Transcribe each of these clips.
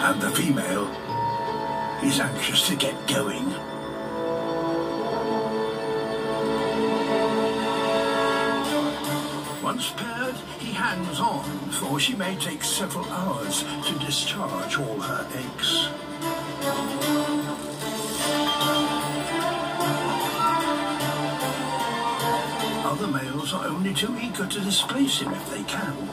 and the female is anxious to get going. Once paired, he hangs on, for she may take several hours to discharge all her eggs. Other males are only too eager to displace him if they can.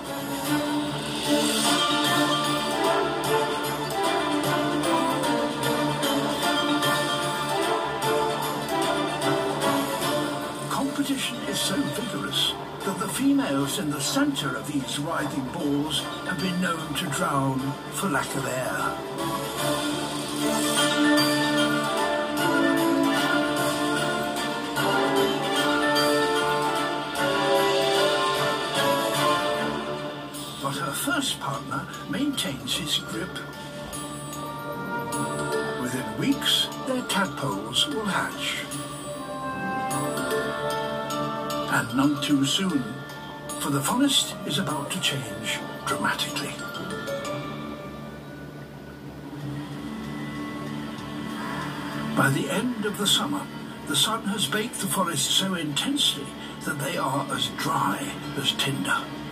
Competition is so vigorous that the females in the centre of these writhing balls have been known to drown for lack of air. But her first partner maintains his grip. Within weeks, their tadpoles will hatch. And none too soon, for the forest is about to change dramatically. By the end of the summer, the sun has baked the forest so intensely that they are as dry as tinder.